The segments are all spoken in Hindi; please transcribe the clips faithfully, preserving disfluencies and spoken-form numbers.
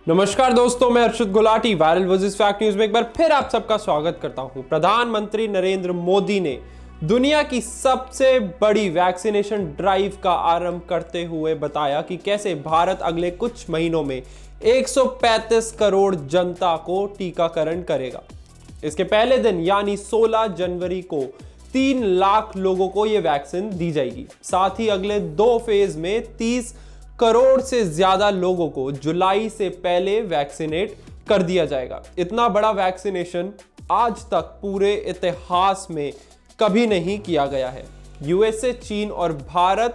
नमस्कार दोस्तों, मैं Arshad Gulati viral versus fact news में एक बार फिर आप सबका स्वागत करता हूं। प्रधानमंत्री नरेंद्र मोदी ने दुनिया की सबसे बड़ी वैक्सीनेशन ड्राइव का आरंभ करते हुए बताया कि कैसे भारत अगले कुछ महीनों में एक सौ पैंतीस करोड़ जनता को टीकाकरण करेगा। इसके पहले दिन यानी सोलह जनवरी को तीन लाख लोगों को यह वैक्सीन दी जाएगी। साथ ही अगले दो फेज में तीस करोड़ से ज्यादा लोगों को जुलाई से पहले वैक्सीनेट कर दिया जाएगा। इतना बड़ा वैक्सीनेशन आज तक पूरे इतिहास में कभी नहीं किया गया है। यूएसए, चीन और भारत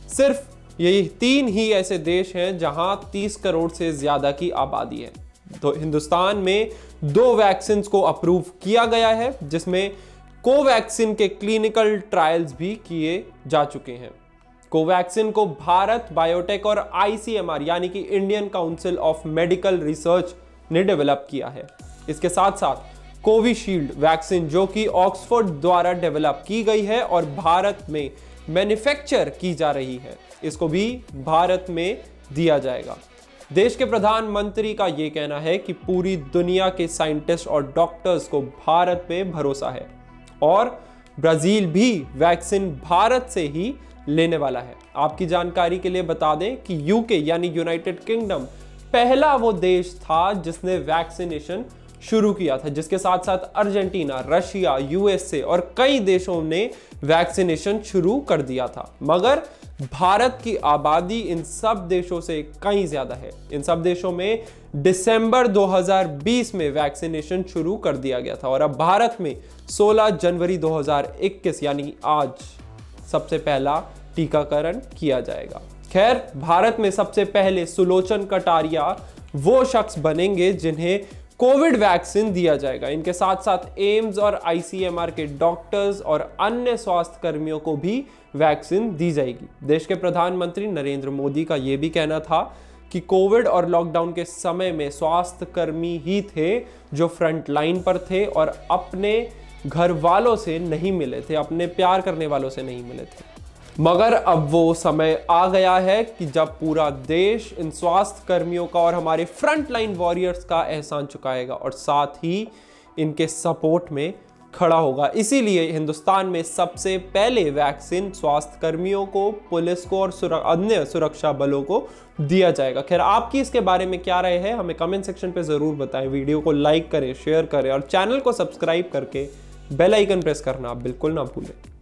सिर्फ यही तीन ही ऐसे देश हैं जहां तीस करोड़ से ज्यादा की आबादी है। तो हिंदुस्तान में दो वैक्सीन को अप्रूव किया गया है, जिसमें कोवैक्सीन के क्लिनिकल ट्रायल्स भी किए जा चुके हैं। कोवैक्सीन को भारत बायोटेक और आईसीएमआर यानी कि Indian council of medical research ने डेवलप किया है। इसके साथ साथ कोविशील्ड वैक्सीन, जो कि ऑक्सफोर्ड द्वारा डेवलप की गई है और भारत में मैन्युफैक्चर की जा रही है, इसको भी भारत में दिया जाएगा। देश के प्रधानमंत्री का यह कहना है कि पूरी दुनिया के साइंटिस्ट और डॉक्टर्स को भारत पे भरोसा है और ब्राजील भी वैक्सीन भारत से ही लेने वाला है। आपकी जानकारी के लिए बता दें कि यूके यानी यूनाइटेड किंगडम पहला वो देश था जिसने वैक्सीनेशन शुरू किया था, जिसके साथ साथ अर्जेंटीना, रशिया, यूएसए और कई देशों ने वैक्सीनेशन शुरू कर दिया था। मगर भारत की आबादी इन सब देशों से कहीं ज्यादा है। इन सब देशों में दिसंबर दो हज़ार बीस में वैक्सीनेशन शुरू कर दिया गया था और अब भारत में सोलह जनवरी दो हज़ार इक्कीस यानी आज सबसे पहला टीकाकरण किया जाएगा। खैर, भारत में सबसे पहले सुलोचन कटारिया वो शख्स बनेंगे जिन्हें कोविड वैक्सीन दिया जाएगा। इनके साथ साथ एम्स और आईसीएमआर के डॉक्टर्स और अन्य स्वास्थ्य कर्मियों को भी वैक्सीन दी जाएगी। देश के प्रधानमंत्री नरेंद्र मोदी का यह भी कहना था कि कोविड और लॉकडाउन के समय में स्वास्थ्य कर्मी ही थे जो फ्रंट लाइन पर थे और अपने घर वालों से नहीं मिले थे, अपने प्यार करने वालों से नहीं मिले थे। मगर अब वो समय आ गया है कि जब पूरा देश इन स्वास्थ्य कर्मियों का और हमारे फ्रंट लाइन वॉरियर्स का एहसान चुकाएगा और साथ ही इनके सपोर्ट में खड़ा होगा। इसीलिए हिंदुस्तान में सबसे पहले वैक्सीन स्वास्थ्य कर्मियों को, पुलिस को और सुर, अन्य सुरक्षा बलों को दिया जाएगा। खैर, आपकी इसके बारे में क्या राय है, हमें कमेंट सेक्शन पे जरूर बताएं। वीडियो को लाइक करें, शेयर करें और चैनल को सब्सक्राइब करके बेल आइकन प्रेस करना आप बिल्कुल ना भूलें।